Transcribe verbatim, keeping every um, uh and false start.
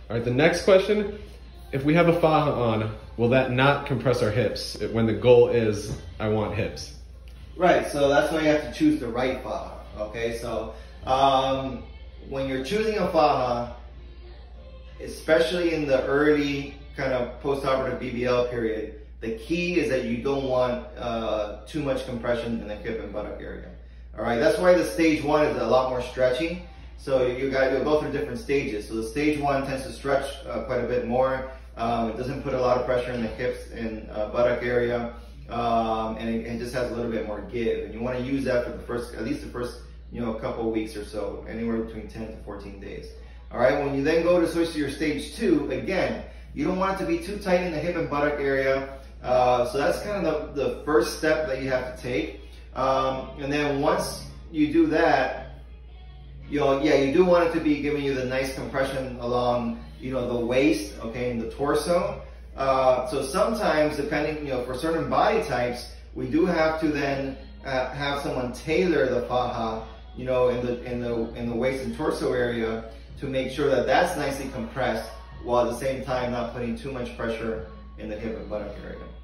All right, the next question, if we have a faja on, will that not compress our hips when the goal is, I want hips? Right, so that's why you have to choose the right faja, okay? So um, when you're choosing a faja, especially in the early kind of post-operative B B L period, the key is that you don't want uh, too much compression in the hip and buttock area. All right, that's why the stage one is a lot more stretchy. So you got to go through different stages. So the stage one tends to stretch uh, quite a bit more. Um, it doesn't put a lot of pressure in the hips and uh, buttock area, um, and it, it just has a little bit more give. And you want to use that for the first, at least the first, you know, couple of weeks or so, anywhere between ten to fourteen days. All right, when you then go to switch to your stage two, again, you don't want it to be too tight in the hip and buttock area. Uh, so that's kind of the, the first step that you have to take. Um, and then once you do that, you know, yeah, you do want it to be giving you the nice compression along, you know, the waist, okay, and the torso. Uh, so sometimes, depending, you know, for certain body types, we do have to then uh, have someone tailor the faja, you know, in the in the in the waist and torso area to make sure that that's nicely compressed, while at the same time not putting too much pressure in the hip and buttock area.